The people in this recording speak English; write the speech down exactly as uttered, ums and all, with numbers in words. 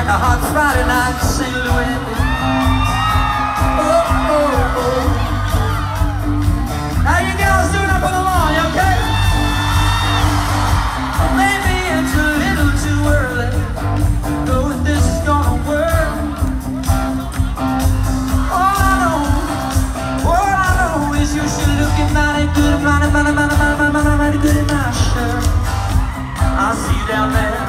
like a hot Friday night in Saint Louis. Oh, oh, oh. How you girls doing up on the lawn, you okay? Maybe it's a little too early, though if this is gonna work. All I know, all I know is you should look mighty good, mighty, mighty, mighty, mighty, mighty, mighty good in my shirt. I'll see you down there.